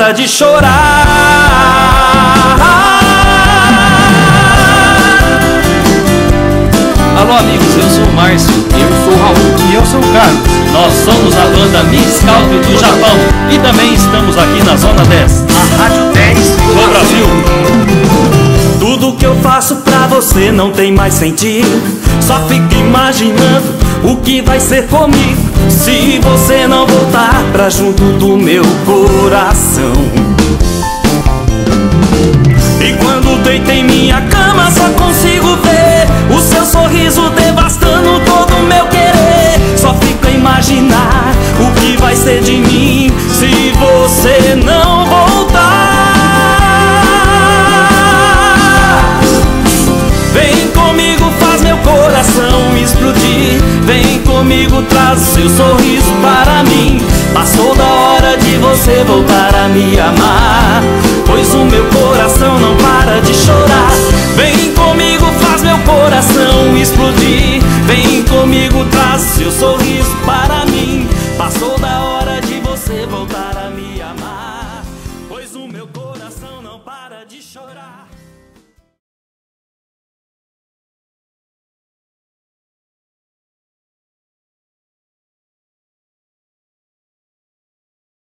para de chorar. Alô amigos, eu sou o Márcio. Eu sou o Raul. E eu sou o Carlos. Nós somos a banda Minscalp do Japão e também estamos aqui na Zona 10, A Rádio 10 do Brasil. Tudo que eu faço pra você não tem mais sentido. Só fico imaginando o que vai ser comigo se você não voltar pra junto do meu coração. E quando deito em minha cama só consigo ver o seu sorriso devastando todo o meu querer. Só fico a imaginar o que vai ser de mim se você não voltar. Vem comigo, faz meu coração explodir. Vem comigo, traz o seu sorriso para mim. Passou da hora de você voltar a me amar, pois o meu coração não para de chorar. Vem comigo, faz meu coração explodir. Vem comigo, traz o seu sorriso para mim. Passou da hora de você voltar a me amar, pois o meu coração não para de chorar.